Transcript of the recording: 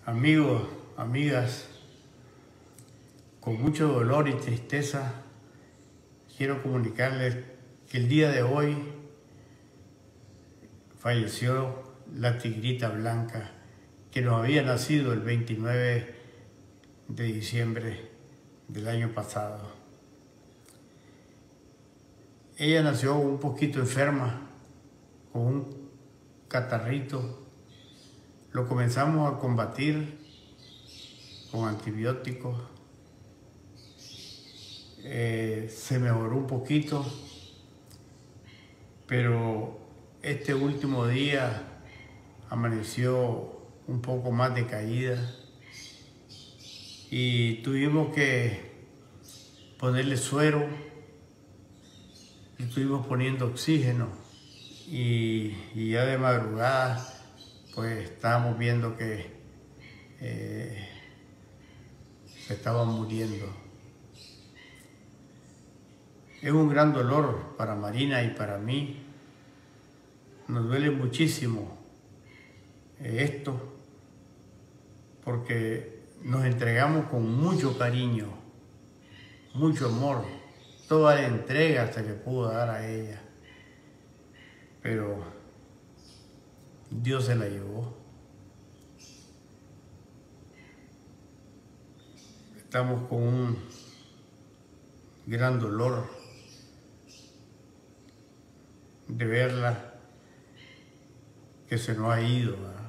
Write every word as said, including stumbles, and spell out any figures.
Amigos, amigas, con mucho dolor y tristeza, quiero comunicarles que el día de hoy falleció la tigrita blanca, que nos había nacido el veintinueve de diciembre del año pasado. Ella nació un poquito enferma, con un catarrito. Lo comenzamos a combatir con antibióticos. Eh, se mejoró un poquito, pero este último día amaneció un poco más decaída y tuvimos que ponerle suero, le estuvimos poniendo oxígeno y, y ya de madrugada pues estábamos viendo que eh, se estaban muriendo. Es un gran dolor para Marina y para mí. Nos duele muchísimo esto porque nos entregamos con mucho cariño, mucho amor. Toda la entrega se le pudo dar a ella, pero Dios se la llevó. Estamos con un gran dolor de verla que se nos ha ido, ¿verdad?